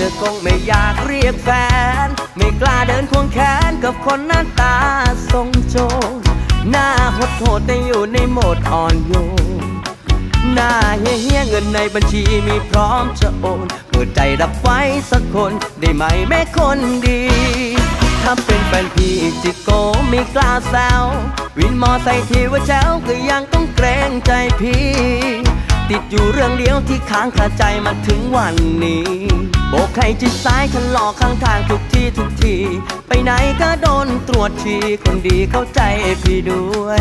อคงไม่อยากเรียกแฟนไม่กล้าเดินควงแขนกับคนหน้าตาทรงโจรหน้าโหดแต่อยู่ในโหมดอ่อนโยนหน้าเหี้ยเงินในบัญชีมีพร้อมจะโอนเปิดใจรับไว้สักคนได้ไหมแม่คนดีถ้าเป็นแฟนพี่จิโกไม่กล้าแซววินมอไซค์ที่ว่าแจ๋วก็ยังต้องเกรงใจพี่ติดอยู่เรื่องเดียวที่ค้างคาใจมาถึงวันนี้โบกให้จิตซ้ายฉันหลอกข้างทางทุกทีไปไหนก็โดนตรวจฉี่คนดีเข้าใจพี่ด้วย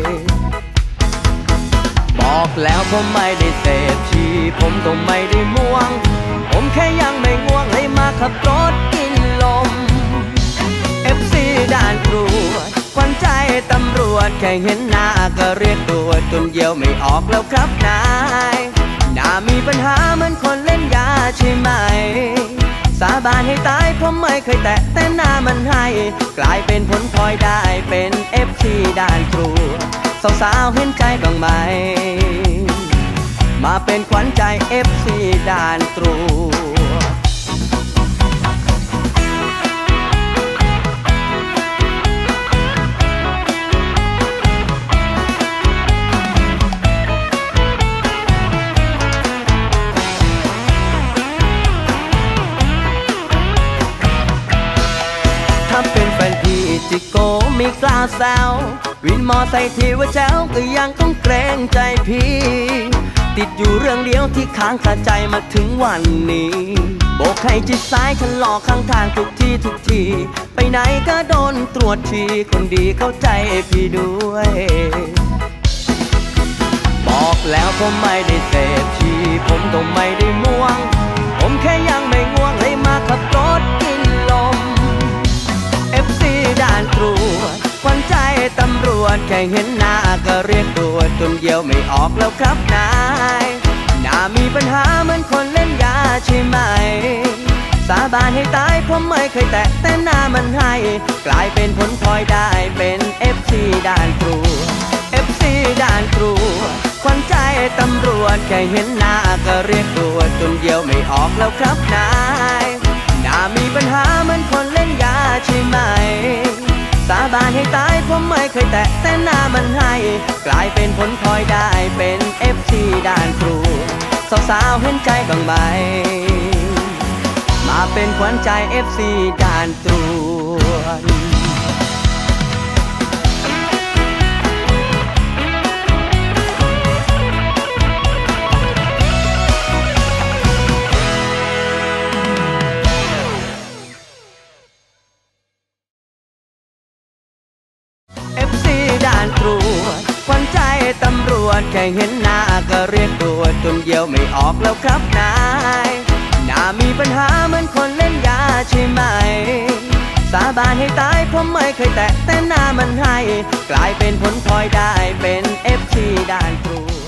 บอกแล้วผมไม่ได้เสพชีผมก็ไม่ได้ม่วงผมแค่ยังไม่ง่วงเลยมาขับรถกินลม FC ด่านตรวจควันใจตำรวจแค่เห็นหน้าก็เรียกตัวจนเยี่ยวไม่ออกแล้วครับนายหน้ามีปัญหาเหมือนคนเล่นยาใช่ไหมสาบานให้ตายผมไม่เคยแตะแต่หน้ามันให้กลายเป็นผลพลอยได้เป็น FC ด่านตรวจสาวๆเห็นใจบ้างไหมมาเป็นขวัญใจ FC ด่านตรวจถ้าเป็นแฟนพี่จิโกไม่กล้าแซววินมอไซค์ที่ว่าแจ๋วก็ยังต้องเกรงใจพี่ติดอยู่เรื่องเดียวที่ค้างคาใจมาถึงวันนี้โบกให้จิตซ้ายฉันหลอกข้างทางทุกทีไปไหนก็โดนตรวจฉี่คนดีเข้าใจพี่ด้วยบอกแล้วผมไม่ได้เสพชีผมก็ไม่ได้ม่วงผมแค่ยังไม่ง่วงเลยมาขับรถกินลม FC ด่านตรวจควันใจตำรวจแค่เห็นหน้าก็เรียกตัวจนเยี่ยวไม่ออกแล้วครับนายหน้ามีปัญหาเหมือนคนเล่นยาใช่ไหมสาบานให้ตายผมไม่เคยแตะแต่หน้ามันให้กลายเป็นผลพลอยได้เป็น FC ด่านตรวจ FC ด่านตรวจควันใจตำรวจแค่เห็นหน้าก็เรียกตัวจนเยี่ยวไม่ออกแล้วครับนายหน้ามีปัญหาเหมือนคนเล่นยาใช่ไหมสาบานให้ตายผมไม่เคยแตะแต่หน้ามันให้กลายเป็นผลพลอยได้เป็น FC ด่านตรวจสาวๆเห็นใจบ้างไหมมาเป็นขวัญใจ FC ด่านตรวจด่านตรวจควันใจตำรวจแค่เห็นหน้าก็เรียกตัวจนเยี่ยวไม่ออกแล้วครับนายหน้ามีปัญหาเหมือนคนเล่นยาใช่ไหมสาบานให้ตายผมไม่เคยแตะแต่หน้ามันให้กลายเป็นผลพลอยได้เป็น FC ด่านตรวจ